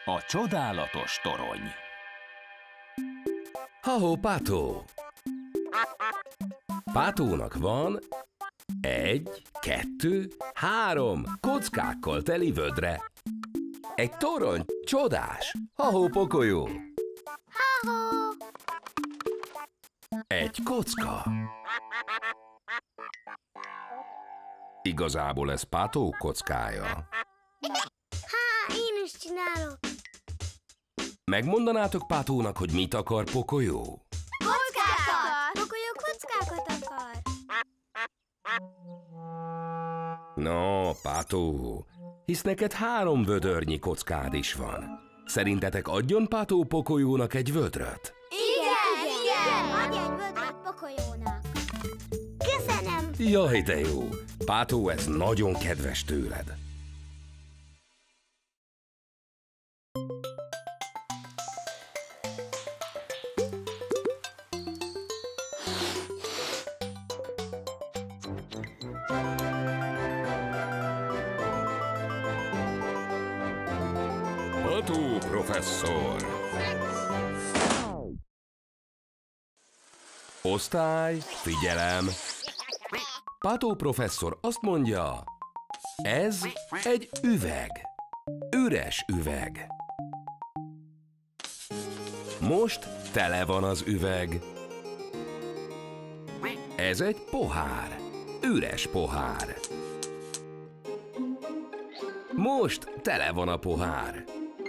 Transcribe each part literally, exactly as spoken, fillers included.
A csodálatos torony. Ha-ho, Pátó! Pátónak van egy, kettő, három kockákkal teli vödre. Egy torony csodás. Ha-ho, Pokolyó! Ha-ho! Egy kocka. Igazából ez Pátó kockája. Há, én is csinálok. Megmondanátok Pátónak, hogy mit akar Pokolyó? Kockákat! Pokolyó kockákat akar. No, Pátó, hisz neked három vödörnyi kockád is van. Szerintetek adjon Pátó Pokolyónak egy vödröt? Igen, igen! igen. Adj egy vödröt Pokolyónak. Köszönöm! Jaj, de jó! Pátó, ez nagyon kedves tőled. Pátó professzor! Osztály, figyelem! Pátó professzor azt mondja, ez egy üveg. Üres üveg. Most tele van az üveg. Ez egy pohár. Üres pohár. Most tele van a pohár.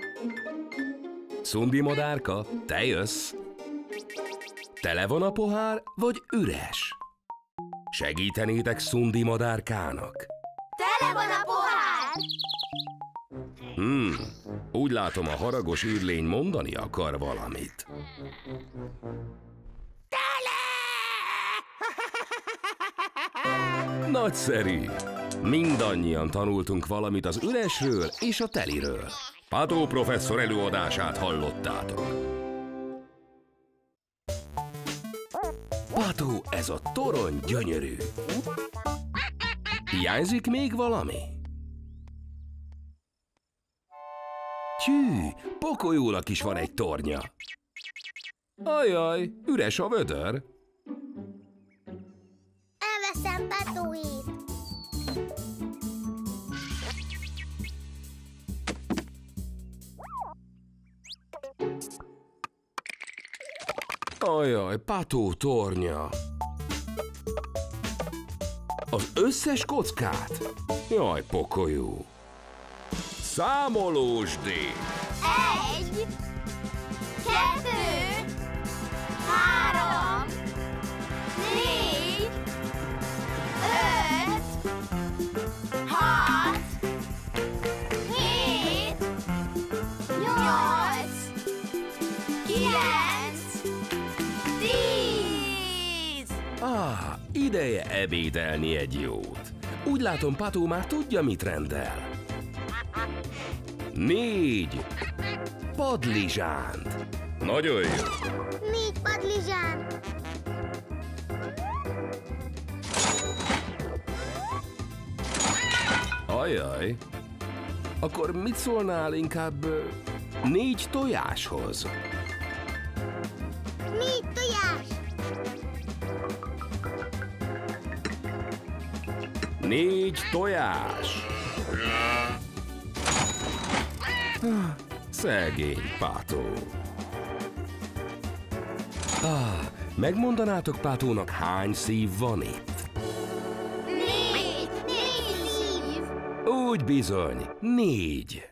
Szundi madárka, te jössz. Tele van a pohár, vagy üres? Segítenétek Szundi madárkának? Tele van a pohár! Hmm, úgy látom, a haragos űrlény mondani akar valamit. Tele! Nagyszerű! Mindannyian tanultunk valamit az üresről és a teliről. Pátó professzor előadását hallottátok. Pátó, ez a torony gyönyörű. Hiányzik még valami? Tyű, Pokolyónak is van egy tornya. Ajaj, üres a vödör. Elveszem Pátóét. Ajaj, Pátó tornya. Az összes kockát? Jaj, Pokolyó. Számolósdi! Egy, kettő, három, négy, öt, hat, hét, nyolc, kilenc, tíz. Ah, ideje ebédelni egy jót. Úgy látom, Pátó már tudja, mit rendel. Négy padlizsánt. Nagyon jó. Négy padlizsán. Ajaj. Akkor mit szólnál inkább ö, négy tojáshoz? Négy tojás. Négy tojás. Ah, szegény Pátó. Ah, megmondanátok Pátónak, hány szív van itt? Négy. Négy szív. Úgy bizony, négy.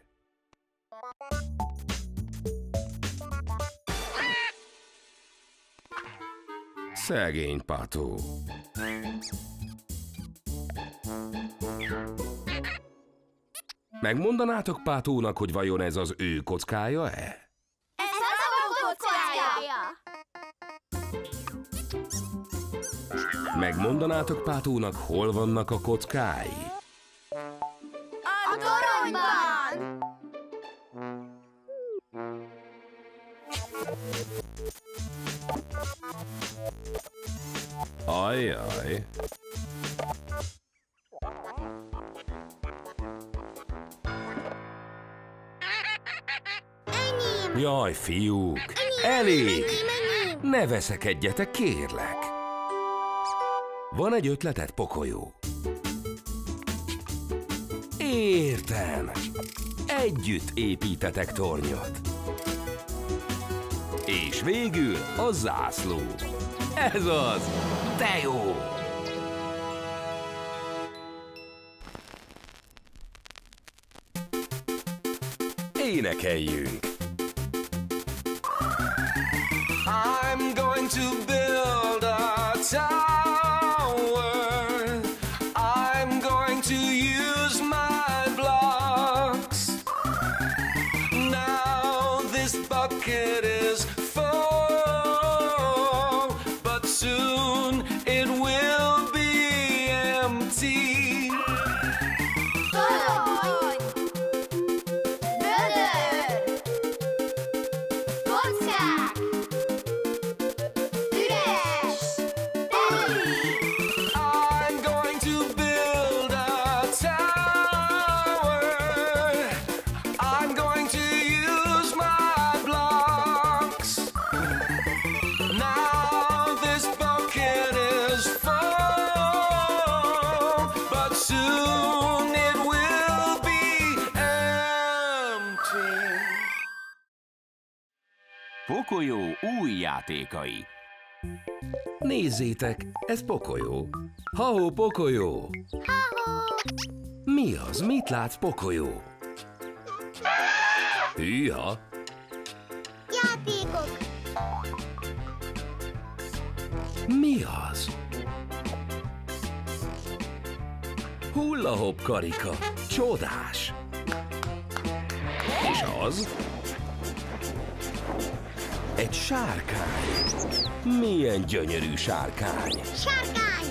Szegény Pátó. Megmondanátok Pátónak, hogy vajon ez az ő kockája-e? Ez az a kockája. Megmondanátok Pátónak, hol vannak a kockái? A toronyban. Ajjaj. Jaj, fiúk, elég! Ne veszekedjetek, kérlek! Van egy ötleted, Pocoyo? Értem! Együtt építetek tornyot. És végül a zászló. Ez az! De jó! Énekeljünk! I'm going to build a tower. I'm going to use my blocks. Now this bucket is full, but soon it will be empty. Torony! Vödör! Kockák! Üres! Teli! I'm going to build a tower. I'm going to use my blocks. Now this bucket is full, but soon it will be empty. Pocoyo új játékai. Nézzétek, ez Pocoyo. Ha-ho, Pocoyo! Ha-ho! Mi az? Mit látsz, Pocoyo? Hűha! Játékok! Mi az? Hulla-hop karika. Csodás! És az? Egy sárkány. Milyen gyönyörű sárkány. Sárkány!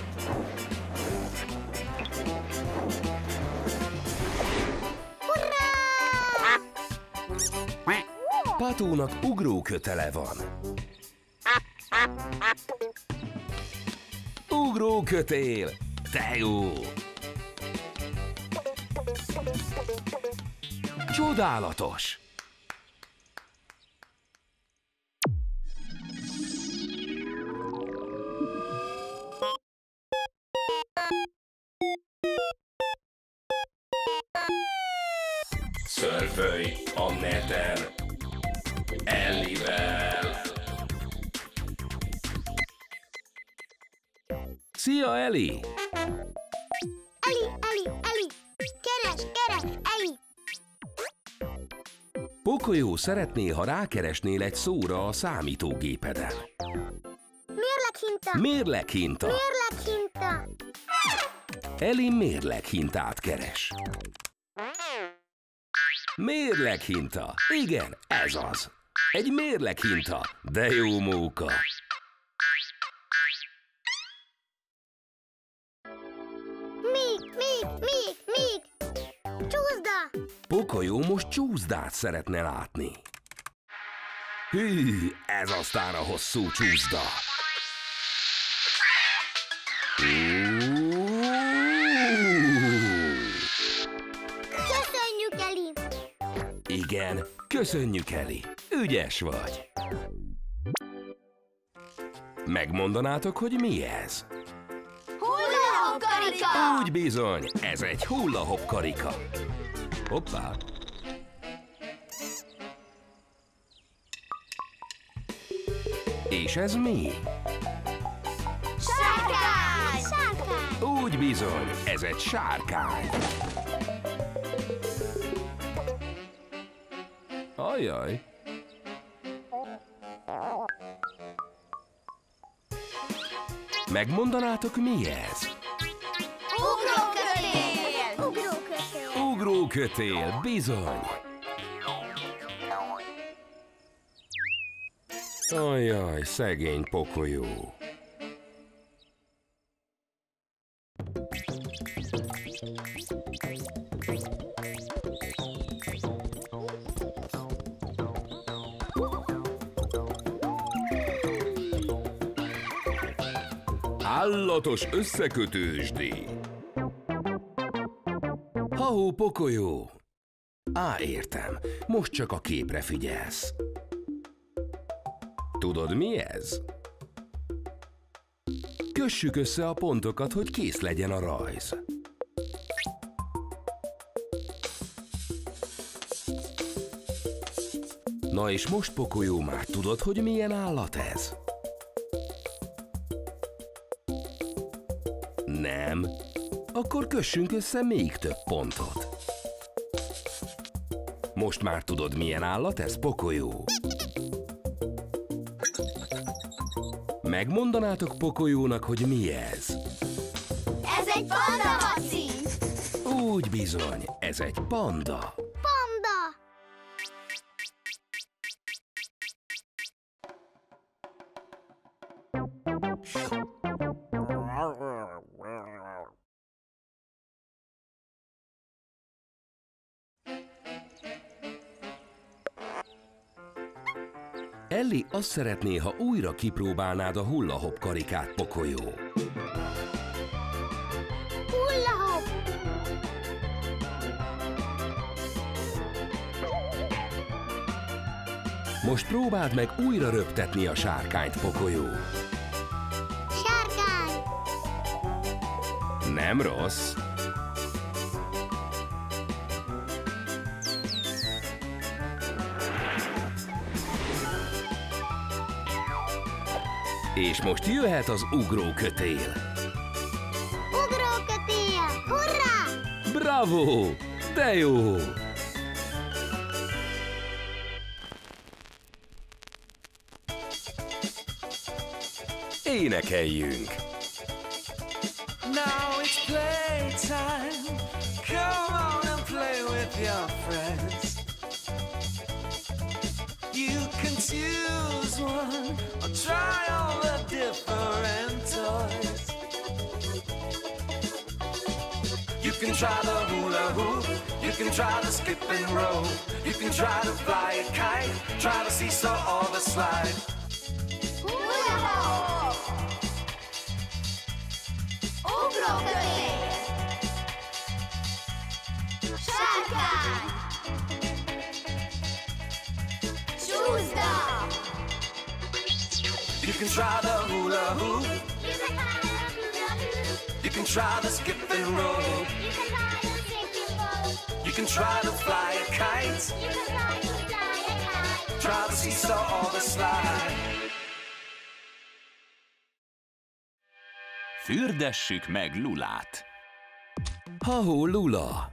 Hurrá! Patónak ugrókötele van. Ugrókötél! De jó! Csodálatos! Szörfölj a neten Ellivel! Szia, Ellie! Eli, Eli, Eli! Keres, keres, Eli! Pocoyo szeretné, ha rákeresnél egy szóra a számítógépeden. Mérleghinta! Mérleghinta. Mérleghinta! Ellie mérleghintát keres. Mérleghinta. Igen, ez az. Egy mérleghinta. De jó móka. Még, még, még, még! Csúszda! Pocoyo most csúszdát szeretne látni. Hű, ez aztán a hosszú csúszda. Köszönjük, Eli! Igen, köszönjük, Eli. Ügyes vagy. Megmondanátok, hogy mi ez? Hulla-hop karika! Úgy bizony, ez egy hulla-hop karika. Hoppá. És ez mi? Sárkány! Sárkány! Úgy bizony, ez egy sárkány. Ajaj. Megmondanátok, mi ez? Ugrókötél! Ugrókötél! Ugrókötél, bizony. Ajaj, szegény Pocoyo. Állatos összekötősdi. Ha-ho, Pocoyo! Á, értem. Most csak a képre figyelsz. Tudod, mi ez? Kössük össze a pontokat, hogy kész legyen a rajz. Na és most, Pokolyó, már tudod, hogy milyen állat ez? Nem. Akkor kössünk össze még több pontot. Most már tudod, milyen állat ez, Pokolyó? Megmondanátok Pokolyónak, hogy mi ez? Ez egy panda, Maci! Úgy bizony, ez egy panda. Panda! Ellie azt szeretné, ha újra kipróbálnád a hulla-hop karikát, Pokolyó. Hulla-hop! Most próbáld meg újra röptetni a sárkányt, Pokolyó. Sárkány! Nem rossz. És most jöhet az ugrókötél. Ugrókötél! Hurrá! Bravo! De jó! Énekeljünk! Now it's playtime. Come on and play with your friends. You can choose one or try all the different toys. You can try the hula hoop, you can try the skip and roll, you can try to fly a kite, try to seesaw or the slide. Hulla-hop! Ugrókötél! Sárkány! Csúszda! You can try the hula hoop, you can try the skip and roll, you can try to fly a kite, try the seesaw or the slide. Fürdessük meg Lulát. Ha-hó, Lula!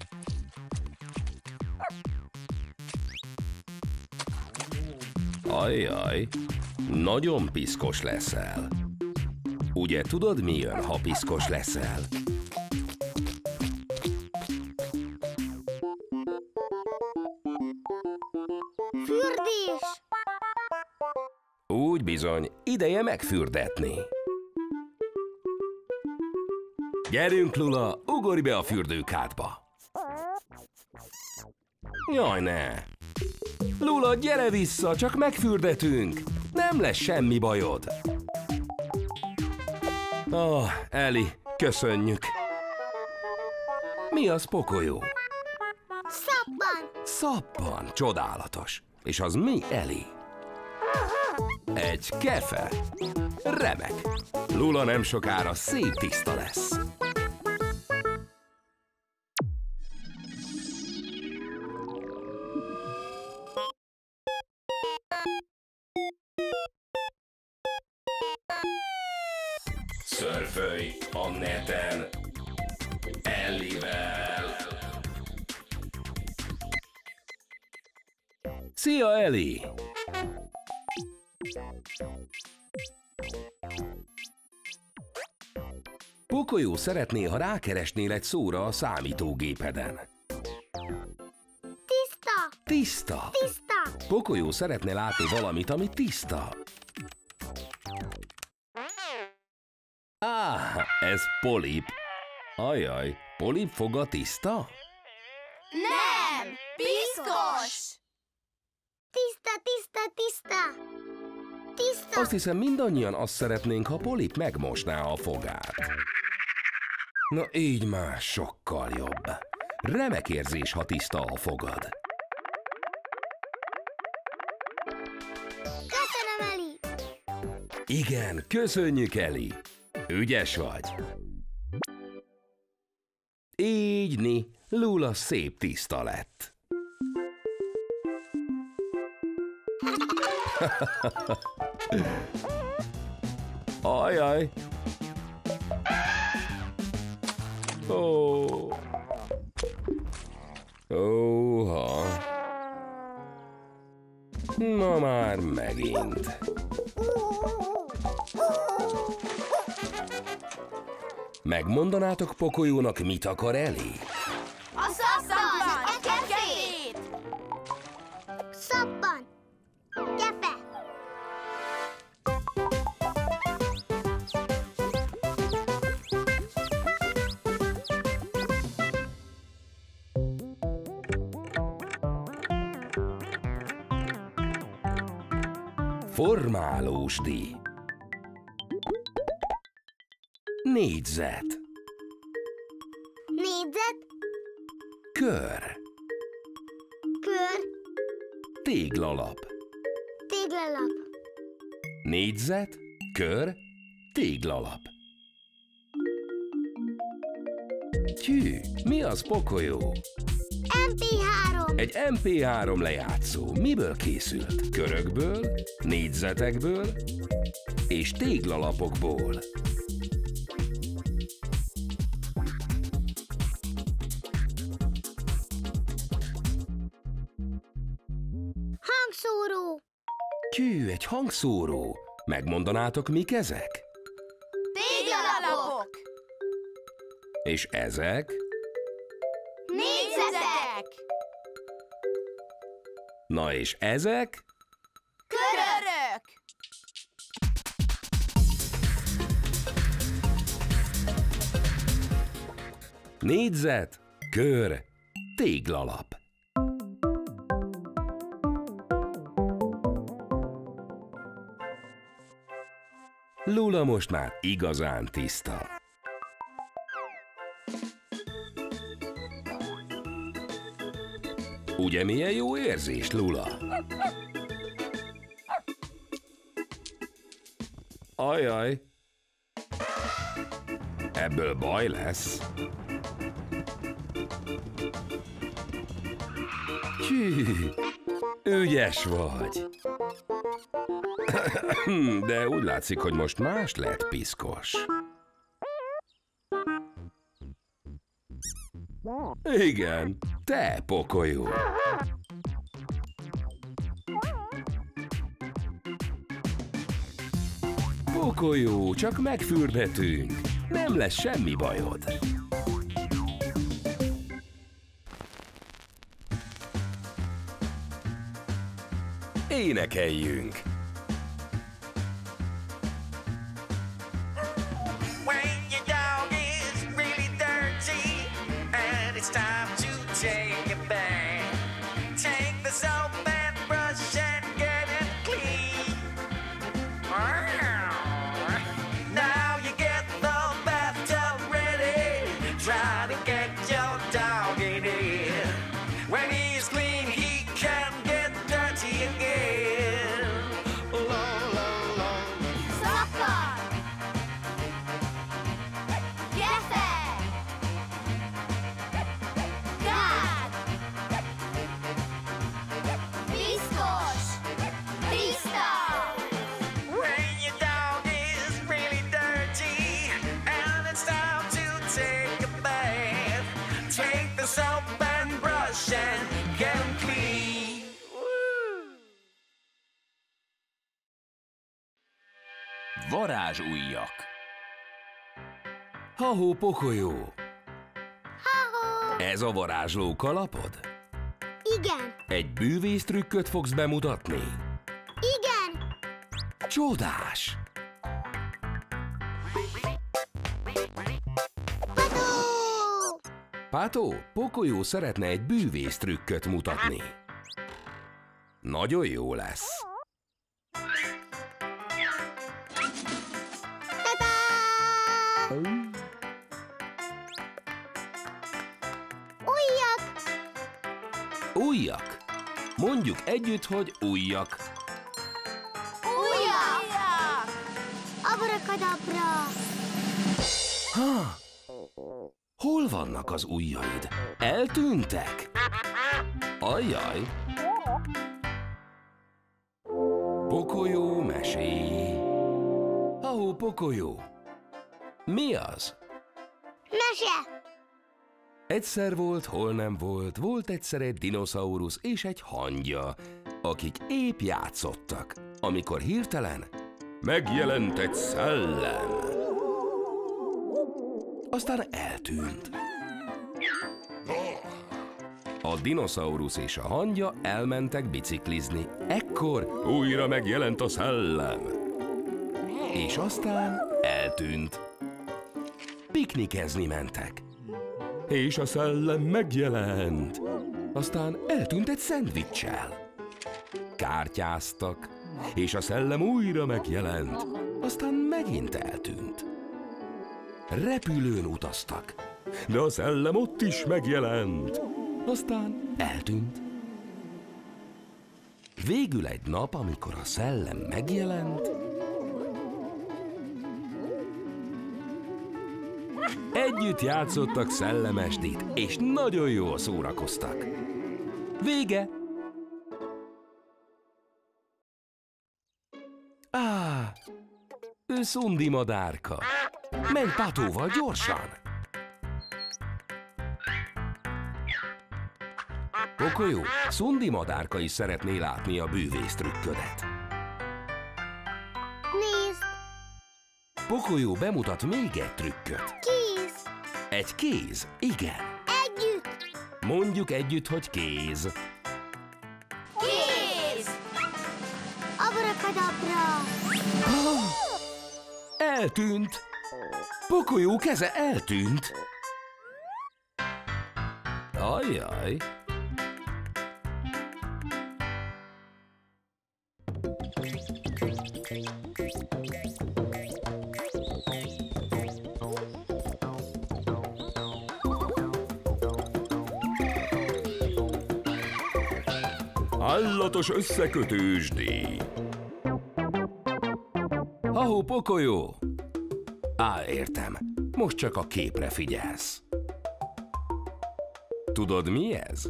Ajjaj, nagyon piszkos leszel. Ugye tudod, mi jön, ha piszkos leszel? Fürdés! Úgy bizony, ideje megfürdetni. Gyerünk, Lula, ugorj be a fürdőkádba. Jaj, ne! Lula, gyere vissza, csak megfürdetünk. Nem lesz semmi bajod. Ah, Ellie, köszönjük. Mi az, Pokolyó? Szappan! Szappan, csodálatos. És az mi, Ellie? Egy kefe. Remek. Lula nem sokára szép tiszta lesz. Szörfölj a neten Ellie-vel. Szia, Ellie! Pokolyó szeretné, ha rákeresnél egy szóra a számítógépeden. Tiszta! Tiszta! Tiszta! Pokolyó szeretne látni valamit, ami tiszta. Á, ez polip. Ajaj, polip foga tiszta? Nem! Piszkos! Tiszta, tiszta, tiszta! Tiszta! Azt hiszem, mindannyian azt szeretnénk, ha polip megmosná a fogát. Na így már sokkal jobb. Remek érzés, ha tiszta a fogad. Köszönöm, Eli! Igen, köszönjük, Eli! Ügyes vagy! Így-ni, Lula szép tiszta lett. Ajaj! Ó! Óha! Na már megint. Megmondanátok Pocoyónak, mit akar Eli? A szappan! A kefét! Szappan! Kefe! Formálósdi. Négyzet. Négyzet, Kör. kör, Téglalap. téglalap, Négyzet, kör, téglalap. Tyű, mi az, Pocoyó? em pé három, Egy em pé három lejátszó miből készült? Körökből, négyzetekből és téglalapokból. hangszóró, Tyű, egy hangszóró. Megmondanátok, mik ezek? téglalapok, És ezek? négyzetek, Na és ezek? körök, Négyzet, kör, téglalap. Lula most már igazán tiszta. Ugye milyen jó érzés, Lula? Ajaj! Ebből baj lesz. Hű, ügyes vagy. De úgy látszik, hogy most más lett, piszkos. Igen, te, Pocoyó. Pocoyó, csak megfürdetünk. Nem lesz semmi bajod. Énekeljünk! When your dog is really dirty and it's time to take a bath, take the soap and brush and get it clean. Now you get the bathtub ready, try to get your dog in it. When he's clean, he can get dirty again. La, la, la. szappan, kefe, gát, piszkos, tiszta, When your dog is really dirty and it's time to take a bath, take the soap and brush and get him clean. Varázsujjak. Ha-hó, Pocoyó! ha-hó, Ez a varázsló kalapod? igen, Egy bűvész trükköt fogsz bemutatni? igen, Csodás! pató, Pátó, Pocoyó szeretne egy bűvész trükköt mutatni. Nagyon jó lesz. ta-dám! Ujjak. Mondjuk együtt, hogy ujjak. Ujjak! Abrakadabra! Ha! Hol vannak az ujjaid? Eltűntek? Ajjaj! Pokolyó meséi. Ahó, Pokolyó. Mi az? Mese! Egyszer volt, hol nem volt, volt egyszer egy dinoszaurusz és egy hangya, akik épp játszottak, amikor hirtelen megjelent egy szellem. Aztán eltűnt. A dinoszaurusz és a hangya elmentek biciklizni. Ekkor újra megjelent a szellem. És aztán eltűnt. Piknikezni mentek. És a szellem megjelent. Aztán eltűnt egy szendvicssel. Kártyáztak, és a szellem újra megjelent. Aztán megint eltűnt. Repülőn utaztak, de a szellem ott is megjelent. Aztán eltűnt. Végül egy nap, amikor a szellem megjelent, együtt játszottak szellemesdit, és nagyon jól szórakoztak. Vége! Á, ő Szundi madárka. Menj Patóval gyorsan! Pokolyó, Szundi madárka is szeretné látni a bűvész trükködet. Nézd! Pokolyó bemutat még egy trükköt. Kéz! Egy kéz, igen. Együtt! Mondjuk együtt, hogy kéz. Kéz! Abrakadabra! Eltűnt! Pokolyó keze eltűnt! Ajjaj! Állatos összekötősdi! Ahó, Pokolyó! Á, értem. Most csak a képre figyelsz. Tudod, mi ez?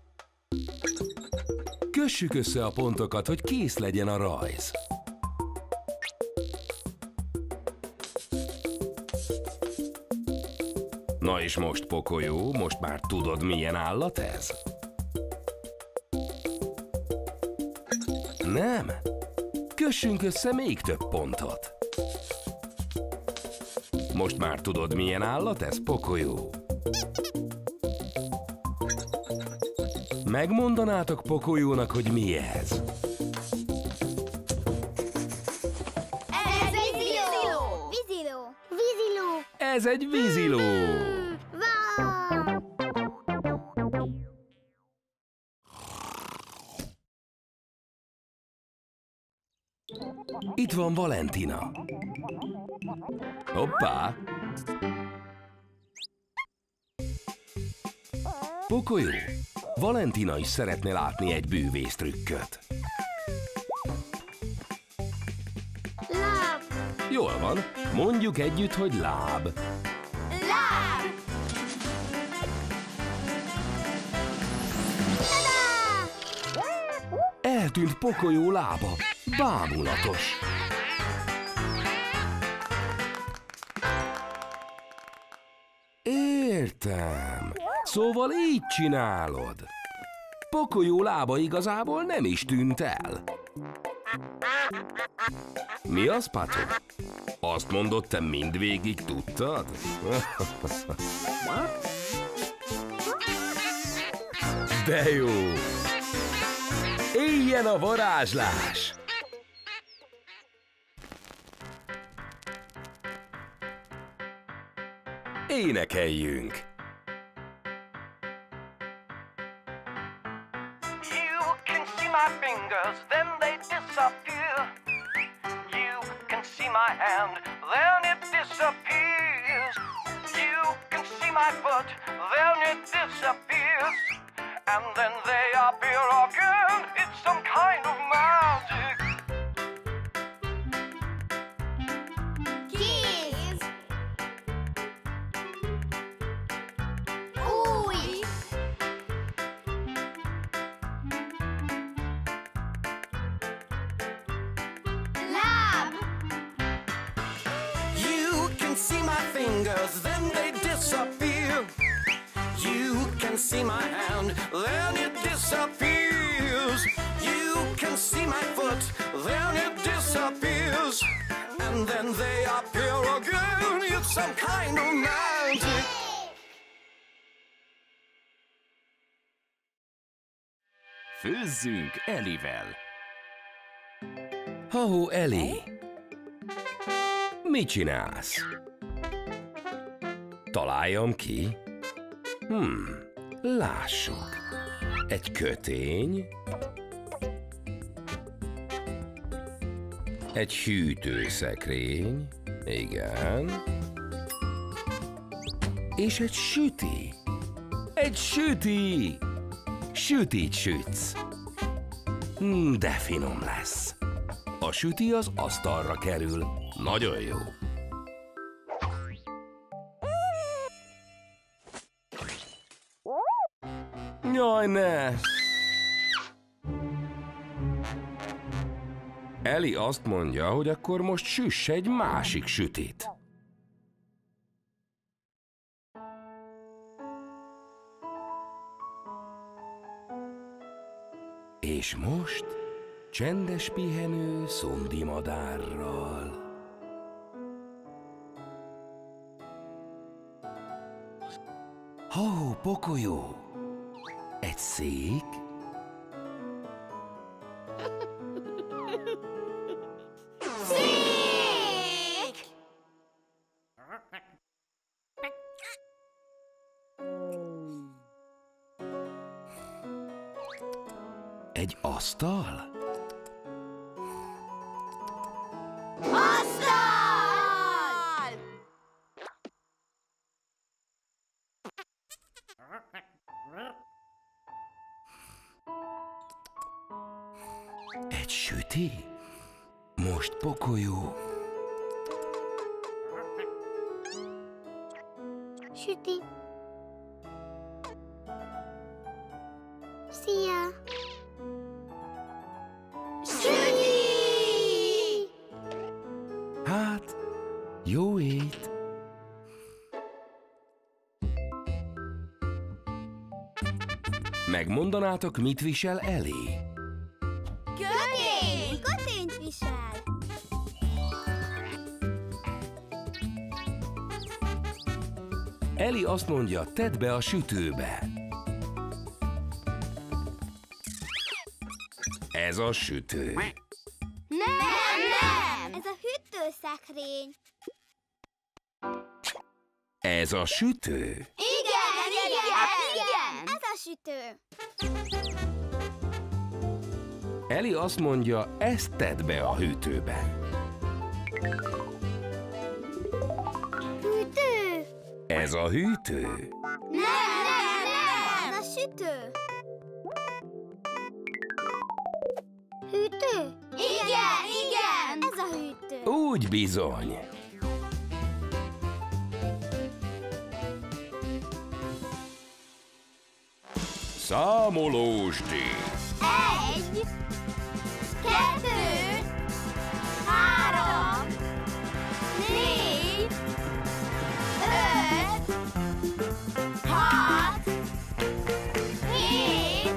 Kössük össze a pontokat, hogy kész legyen a rajz. Na és most, Pokolyó, most már tudod, milyen állat ez? Nem? Kössünk össze még több pontot. Most már tudod, milyen állat ez, Pokolyó? Megmondanátok Pokolyónak, hogy mi ez? Ez egy víziló! Víziló! Víziló! Ez egy víziló! Wow! Itt van Valentina. Hoppá! Pokolyó, Valentina is szeretne látni egy bűvész trükköt. Láb! Jól van, mondjuk együtt, hogy láb. Láb! Tada! Eltűnt Pokolyó lába. Bámulatos. Értem. Szóval így csinálod. Pokolyó lába igazából nem is tűnt el. Mi az, Pató? Azt mondod, te mindvégig tudtad? De jó! Éljen a varázslás! Énekeljünk! You can see my fingers, then they disappear. You can see my hand, then it disappears. You can see my foot, then it disappears. and then they appear again. It's some kind of magic. Kéz! Új! Láb! You can see my fingers, then they disappear. You can see my hand, then it disappears. You can see my foot, then it disappears. And then they appear again. It's some kind of magic. Főzzünk Elivel. Ha-hó, Eli! Mit csinálsz? Találjam ki? Hmm, lássuk. Egy kötény. Egy hűtőszekrény. Igen. És egy süti. Egy süti! Sütit sütsz. Hmm, de finom lesz. A süti az asztalra kerül. Nagyon jó. Jaj, ne! Eli azt mondja, hogy akkor most süss egy másik sütit. És most csendes pihenő szondimadárral. Ha-hó, pokolyó! Egy szék? Szék! Egy asztal? Asztal! Egy süti? Most pokolyó. Süti. Szia! Süti! Hát, jó ét! Megmondanátok, mit visel Eli? Kötény! Kötényt visel! Eli azt mondja, tedd be a sütőbe. Ez a sütő. Nem, nem! Ez a hűtőszekrény. Ez a sütő. Igen, igen, igen, igen! Ez a sütő. Eli azt mondja, ezt tedd be a hűtőbe. Hűtő? Ez a hűtő. Nem, nem, nem! Ez a sütő. Hűtő? Igen, igen! Ez a hűtő. Úgy bizony. Számolósdi. Egy, kettő, három, négy, öt, hat, hét,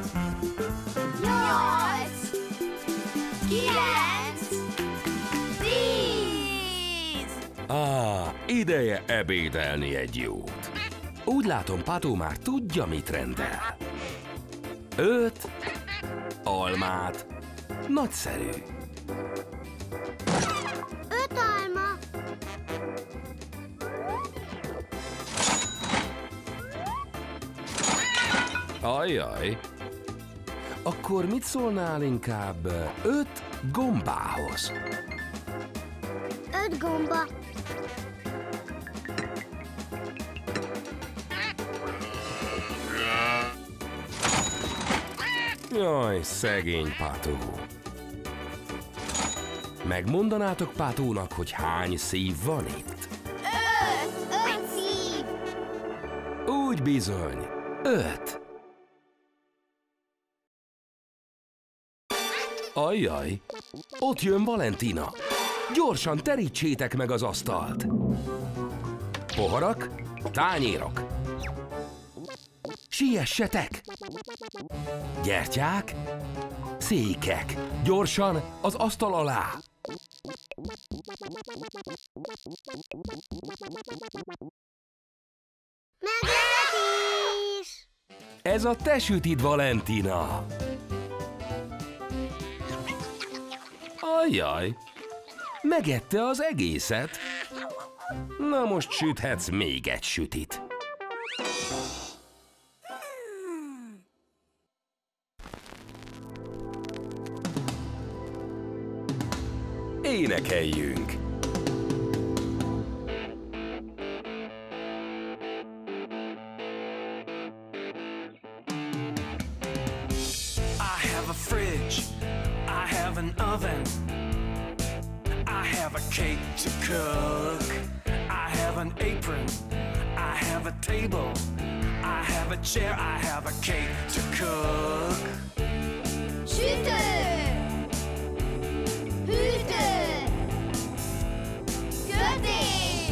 nyolc, kilenc, tíz. Á, ideje ebédelni egy jót. Úgy látom, Pató már tudja, mit rendel. Öt almát. Nagyszerű. Öt alma. Ajjaj. Akkor mit szólnál inkább öt gombához? Öt gomba. Jaj, szegény Pátó. Megmondanátok Pátónak, hogy hány szív van itt? Öt! Öt szív! Úgy bizony, öt. Ajjaj, ott jön Valentina. Gyorsan terítsétek meg az asztalt. Poharak, tányérok. Siessetek! Gyertyák, székek. Gyorsan az asztal alá. Meglepetés! Ez a te sütid, Valentina. Ajjaj, megette az egészet. Na most süthetsz még egy sütit. Énekeljünk! I have a fridge, I have an oven, I have a cake to cook, I have an apron, I have a table, I have a chair, I have a cake to cook. Sütő! Hűtő! Kötés!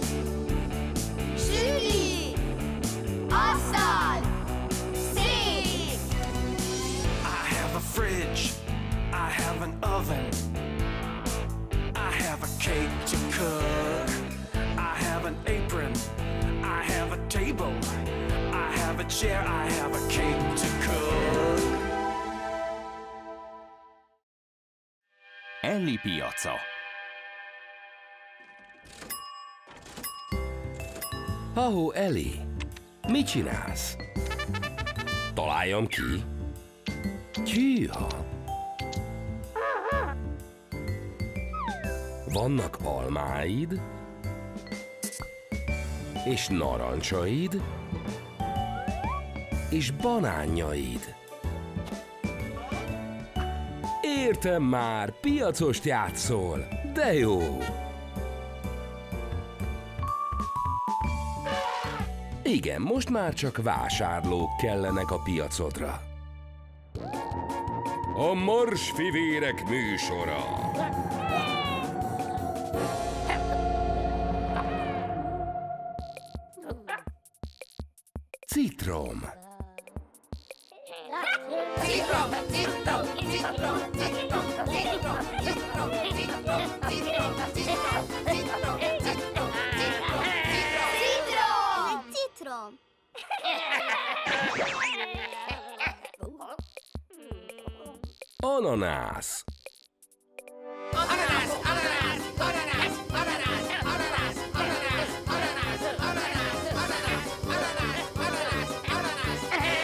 Süti! Asztal! Szék! I have a fridge, I have an oven, I have a cake to cook, I have an apron, I have a table, I have a chair, I have a cake to cook. Ellie piaca. Ha-hó, Ellie, mit csinálsz? Találjam ki. Tyűha. Vannak almáid, és narancsaid, és banánjaid. Értem már, piacost játszol, de jó! Igen, most már csak vásárlók kellenek a piacodra. A Marsfivérek műsora. Citrom. Citrom! Citrom! Citrom! Citrom! Citrom! Citrom! Citrom! Citrom! Citrom! Citrom! Citrom! Citrom! Ananász. Ananász! Ananász! Ananász! Ananász! Ananász! Ananász! Ananász! Ananász! Ananász! Ananász! Ananász! Ananász!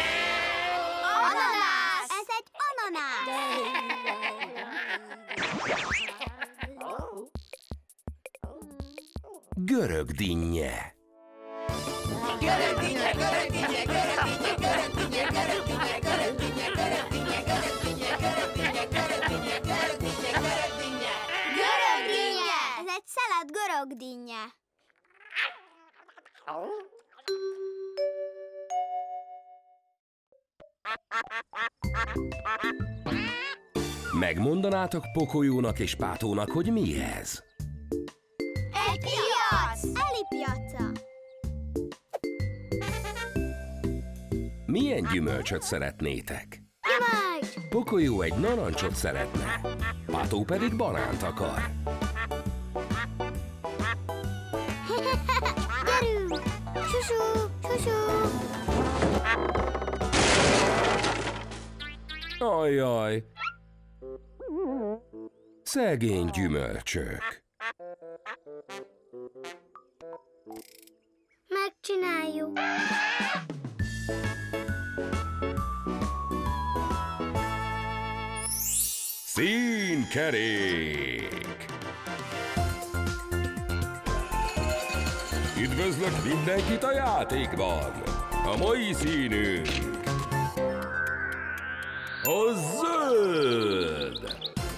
Ananász! Ez egy ananász! Görög dinnye. Görög dinnye! Görög dinnye! Görög dinnye! Görög dinnye! Görög dinnye! Görög dinnye! Görög dinnye! Görög dinnye! Görög dinnye! Görög dinnye! Görög dinnye! Görög dinnye! Görög dinnye! Ez egy szelet görög dinnye. Megmondanátok Pokolyónak és Pátónak, hogy mi ez? Egy piac! Ellie piaca. Milyen gyümölcsöt szeretnétek? Gyümölcs! Pokolyó egy narancsot szeretne, Pátó pedig banánt akar. Gyerünk! Susú! Susú! Ajjaj! Szegény gyümölcsök. Megcsináljuk. Színkerék! Üdvözlök mindenkit a játékban! A mai színünk A zöld!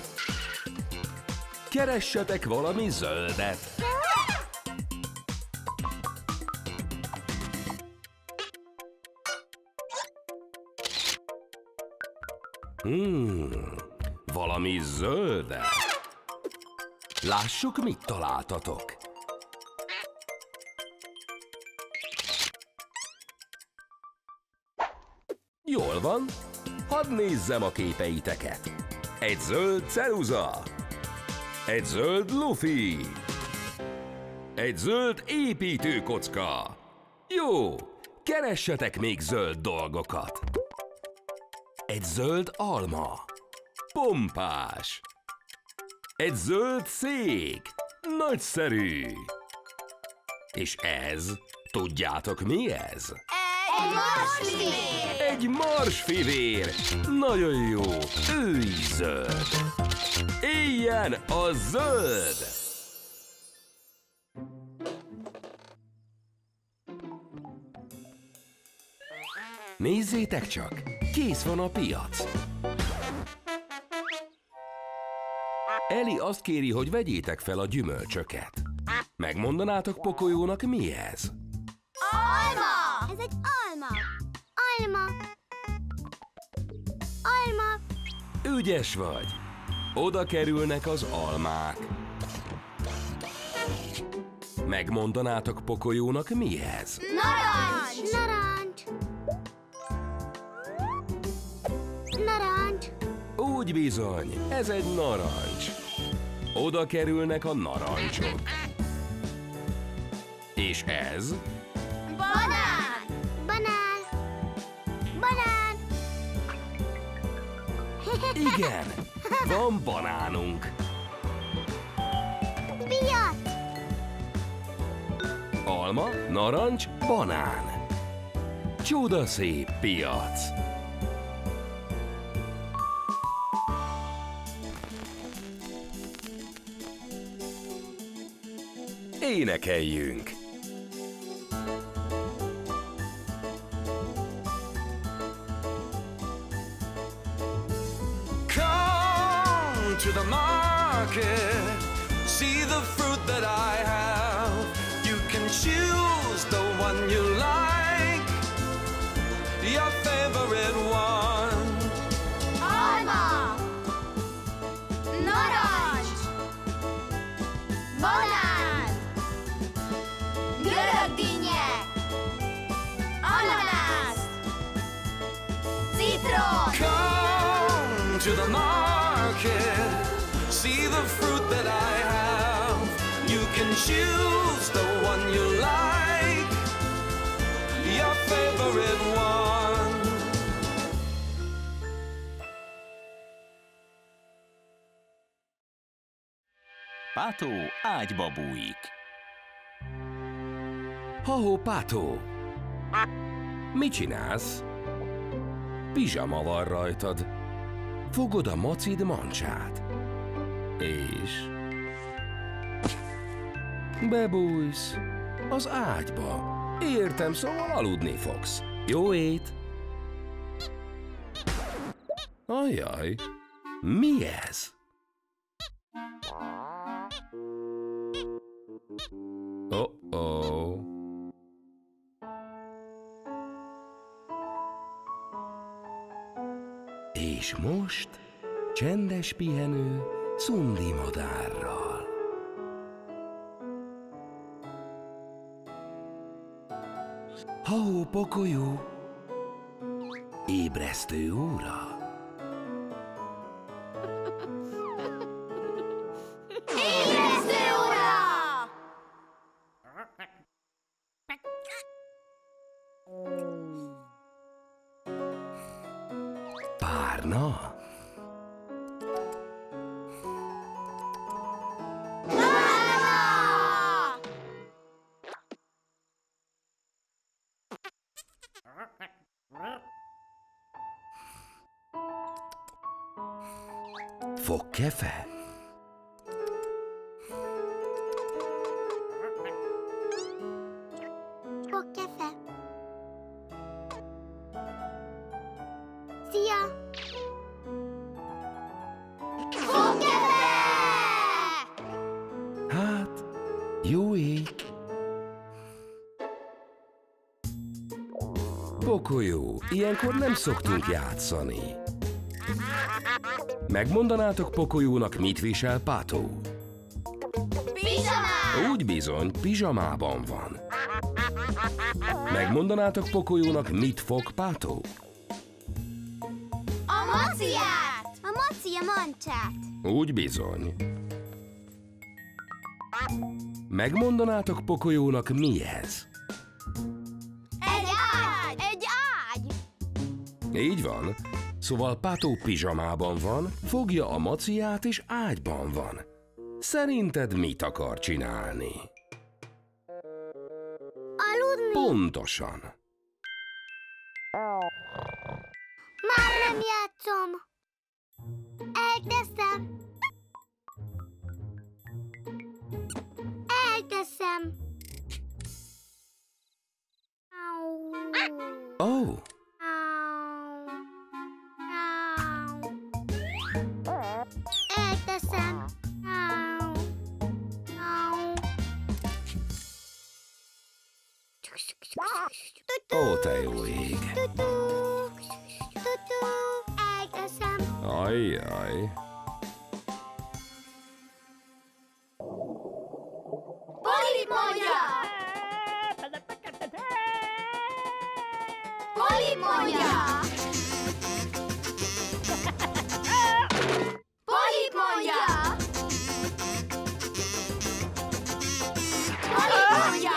Keressetek valami zöldet! Hmm, valami zöldet? Lássuk, mit találtatok. Jól van, hadd nézzem a képeiteket. Egy zöld ceruza, egy zöld lufi, egy zöld építőkocka. Jó, keressetek még zöld dolgokat. Egy zöld alma, pompás. Egy zöld szék, nagyszerű. És ez, tudjátok mi ez? Egy marsfivér! Egy marsfivér! Nagyon jó, ő is zöld. Éljen a zöld! Nézzétek csak, kész van a piac. Eli azt kéri, hogy vegyétek fel a gyümölcsöket. Megmondanátok Pokolyónak, mi ez? Alma! Ez egy alma! Alma! Alma! Ügyes vagy! Oda kerülnek az almák. Megmondanátok Pokolyónak, mi ez? Narancs! Narancs! Narancs! Úgy bizony, ez egy narancs. Oda kerülnek a narancsok. És ez? Banán! Banán! Banán! Igen, van banánunk. Piac! Alma, narancs, banán. Csodaszép piac. Énekeljünk! Come to the market, see the fruit that I have. You can choose the one you like, your favorite one. Alma! Narancs! Banán! Görögdinnye! Ananász! Citrom! Come to the market, see the fruit that I have. You can choose the one you like, your favorite one. Pátó ágyba bújik. Ha-hó, Pátó! Mit csinálsz? Pizsama van rajtad. Fogod a macid mancsát. És... bebújsz az ágyba. Értem, szóval aludni fogsz. Jó ét! Ajaj, mi ez? Oh-oh. És most csendes pihenő Szundi madárral. Ha-hó, Pokolyó! Ébresztő óra! Ébresztő óra! Párna? Fogkefe? Fogkefe. Szia! Pokolyó, ilyenkor nem szoktunk játszani. Megmondanátok Pokolyónak, mit visel Pátó? Pizsamát! Úgy bizony, pizsamában van. Megmondanátok Pokolyónak, mit fog Pátó? A maciát! A maci a mancsát. Úgy bizony. Megmondanátok Pokolyónak, mi ez? Egy ágy! Egy ágy! Így van. Szóval Pátó pizsamában van, fogja a maciát és ágyban van. Szerinted mit akar csinálni? Aludni? Pontosan. Már nem játszom. Elteszem. Elteszem. Au. Ó, Au. Au. Elteszem. Au. Au. ó, te jó ég. Tutu. Tutu. Elteszem. Ajjaj. Polip mondja! Polip mondja! Polip mondja! Polip mondja!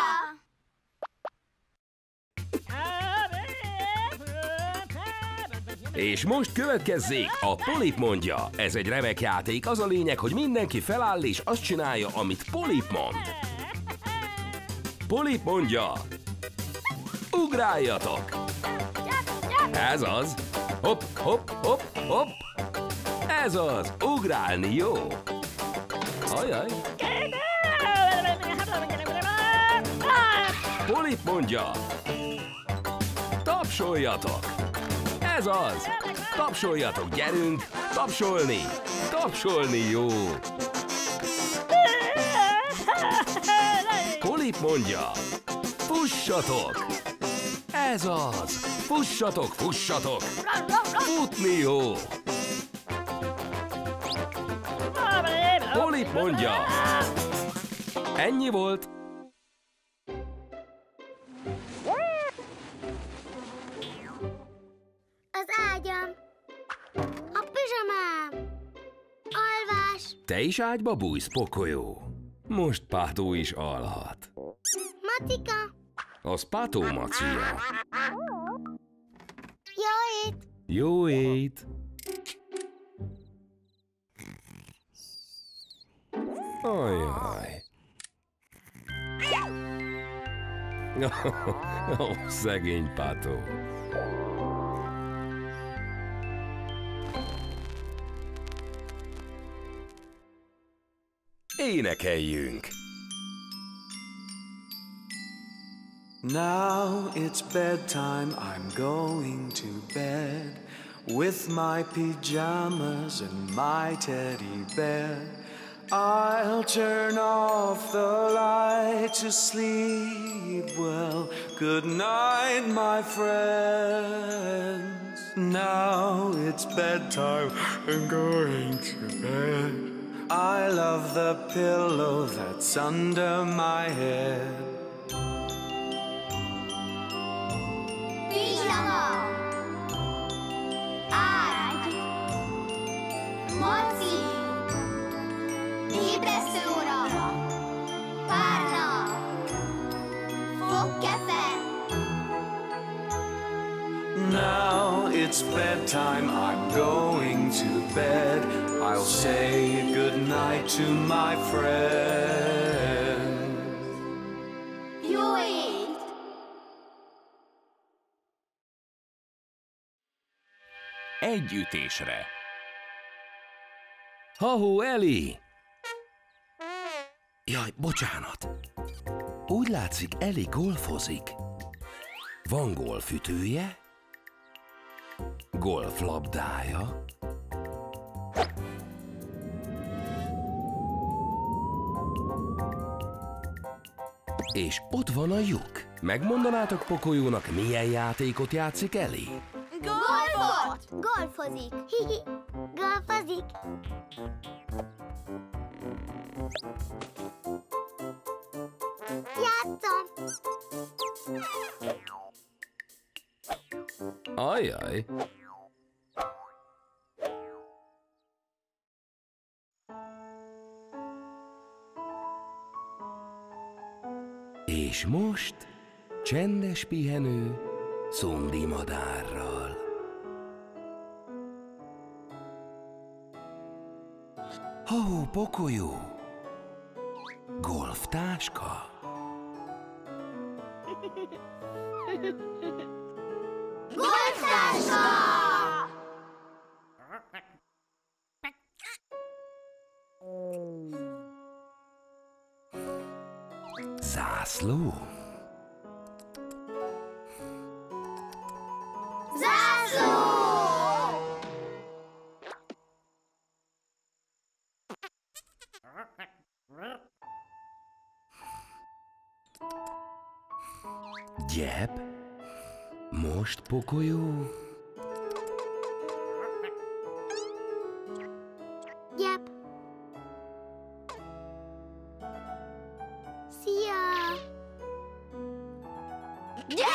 És most következzék a Polip mondja. Ez egy remek játék, az a lényeg, hogy mindenki feláll és azt csinálja, amit Polip mond. Polip mondja. Ugráljatok! Ez az. Hopp, hopp, hopp, hopp. Ez az. Ugrálni, jó? Ajaj. Polip mondja. Tapsoljatok! Ez az! Tapsoljatok, gyerünk! Tapsolni! Tapsolni, jó! Polip mondja! Fussatok! Ez az! Fussatok, fussatok! Futni, jó! Polip mondja! Ennyi volt! Az ágyam. A pizsamám. Alvás. Te is ágyba bújsz, Pokolyó? Most Pátó is alhat. Matika. Az Pátó macia. Jó ét. Jó ét! Ajjaj. Ó, szegény Pátó. Énekeljünk! Now it's bedtime, I'm going to bed with my pajamas and my teddy bear. I'll turn off the light to sleep well. Good night, my friends. Now it's bedtime, I'm going to bed. I love the pillow that's under my head. Pizsama. Ágy. Maci. Ébresztő óra. Párna. Fogkefe. Now it's bedtime, I'm going to bed. I'll say good night to my friends. Jó ét. Egy ütésre. Ha-hó, Eli! Jaj, bocsánat. Úgy látszik, Eli golfozik. Van golfütője, golflabdája, És ott van a lyuk. Megmondanátok Pokolyónak, milyen játékot játszik Eli? Golfot! Golfozik. Hihi. Golfozik. Játszom. Ajjaj. És most csendes pihenő Szundi madárral. Ho, Pokolyó! Golftáska? Golftáska! Zászló? Zászló! Gyep? Most, Pokolyó? Gyep. Szia! Gyep!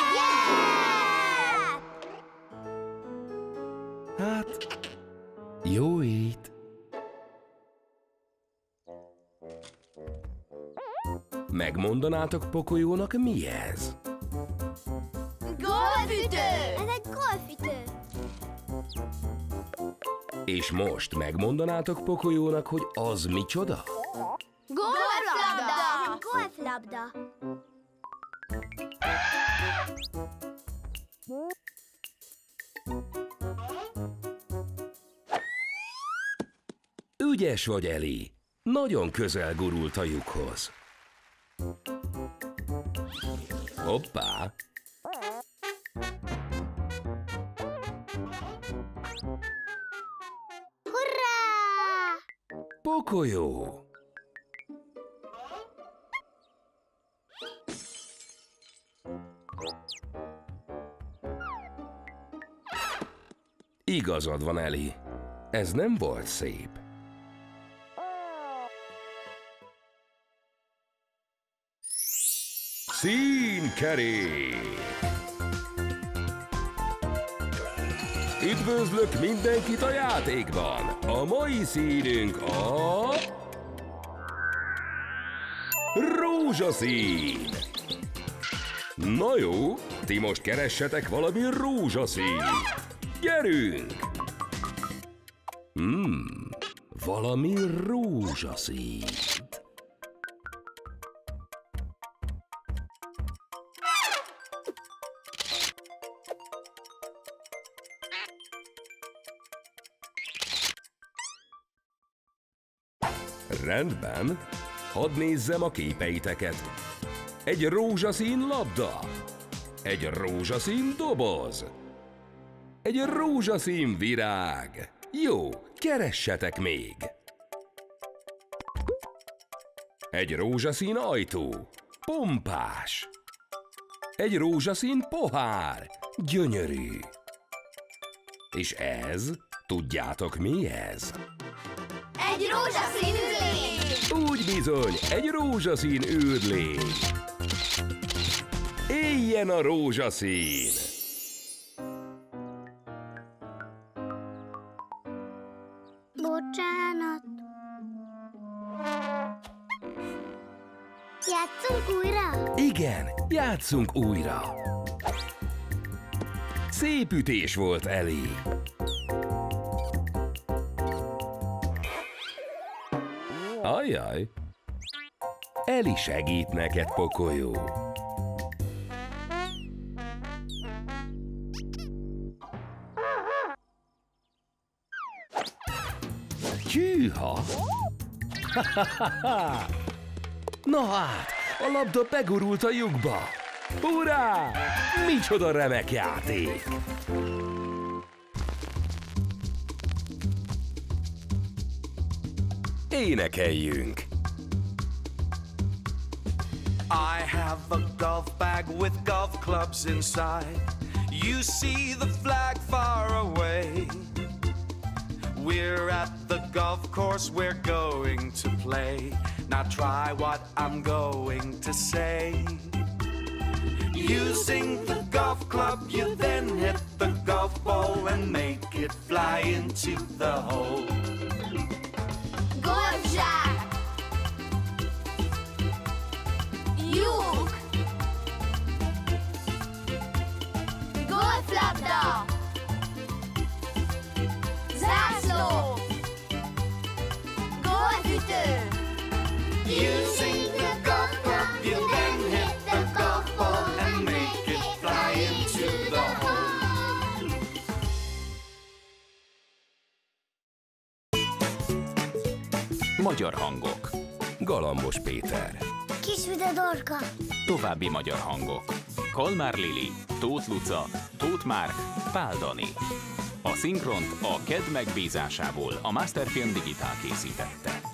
Hát, jó ét! Megmondanátok Pokolyónak, mi ez? Golfütő! Ez egy golfütő. És most megmondanátok Pokolyónak, hogy az micsoda? Golflabda! Ez egy golflabda. Ügyes vagy, Eli. Nagyon közel gurult a lyukhoz. Hoppá! Hurrá! Pokolyó! Igazad van, Eli. Ez nem volt szép. Színkerék! Üdvözlök mindenkit a játékban! A mai színünk a... rózsaszín! Na jó, ti most keressetek valami rózsaszín! Gyerünk! Hmm, valami rózsaszín. Rendben, hadd nézzem a képeiteket. Egy rózsaszín labda, egy rózsaszín doboz, egy rózsaszín virág. Jó, keressetek még. Egy rózsaszín ajtó, pompás. Egy rózsaszín pohár, gyönyörű. És ez, tudjátok mi ez? Egy rózsaszín ürlény! Úgy bizony, egy rózsaszín űrlény. Éljen a rózsaszín! Bocsánat. Játszunk újra? Igen, játszunk újra. Szép ütés volt, Eli. Ajjaj. Eli segít neked, Pokolyó. Hűha! Na hát, a labda begurult a lyukba. Hurrá! Micsoda remek játék! Énekeljünk! I I have a golf bag with golf clubs inside. You see the flag far away. We're at the golf course, we're going to play. Now try what I'm going to say. Using the golf club, you then hit the golf ball and make it fly into the hole. Golfzsák, lyuk, golflabda, zászló, golfütő. Using the golf club, you then hit the golf ball and make it fly into the hole. Magyar hangok. Galambos Péter. Kisüde Dorka. További magyar hangok. Kalmár Lili, Tóth Luca, Tóth Márk, Pál Dani. A szinkront a Ked megbízásából a Masterfilm Digitál készítette.